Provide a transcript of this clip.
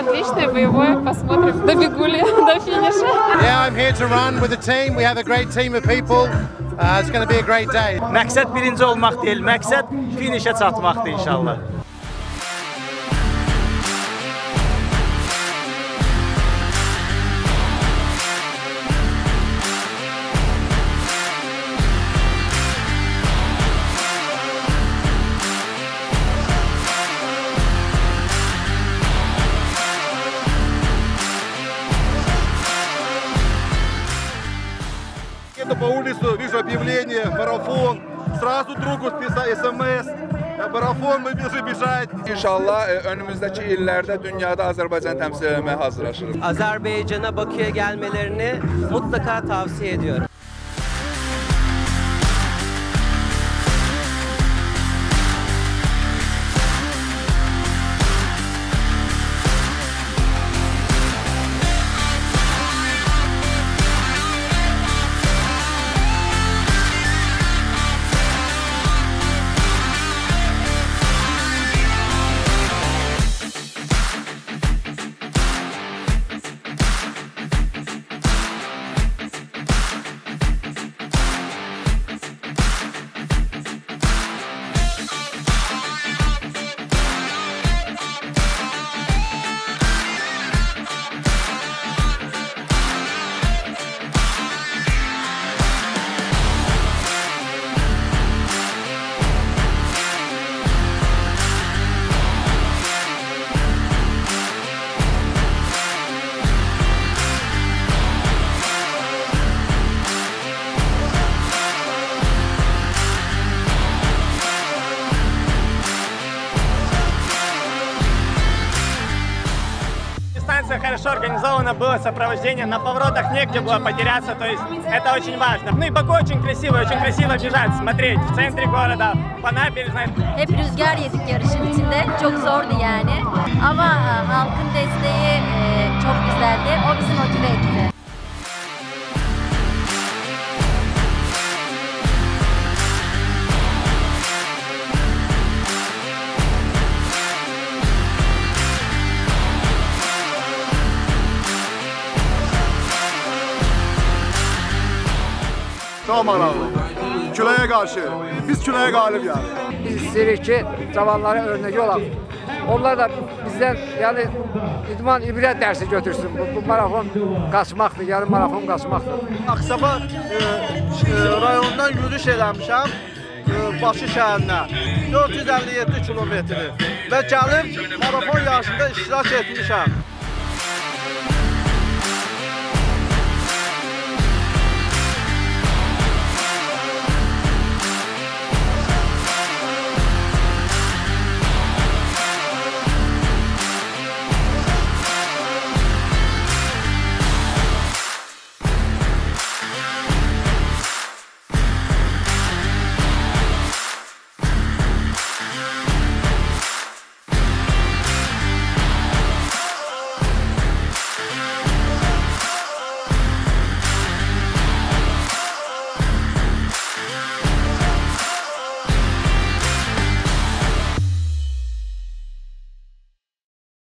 отличное, боевое. Посмотрим, добегу ли до финиша. Yeah, I'm here to run with the team. We have a great team of people. It's going to be a great day. Məqsəd birinci olmaq deyil, məqsəd finişə çatmaqdır inşallah. По улицу, вижу объявление, марафон, sразу другу SMS, марафon mu bizi bişayət. İnşallah önümüzdeki illərdə dünyada Azərbaycan təmsil etməyə hazırlaşırıq. Azerbaycan'a Bakü'ye gelmelerini mutlaka tavsiye ediyorum. Хорошо организовано было сопровождение, на поворотах негде было потеряться, то есть это очень важно. Ну и Баку очень красиво бежать, смотреть в центре города, по набережной. Hep rüzgar yedik yarışın içinde, çok zordu yani. Ama halkın desteği çok güzeldi, o bizi motive etti. Çok maraqlı. Küləyə qarşı. Biz küləyə qalib yani. Biz istiyoruz ki cavanlara örnek olalım. Onlar da bizden yani idman ibrət dersi götürsün. Bu marafon qaçmaqdır, yarım marafon qaçmaqdır. Aksaba rayonundan yürüyüş eləmişəm. Bakı şəhərinə 457 kilometri və gəlib marafon yarışında iştirak etmişəm.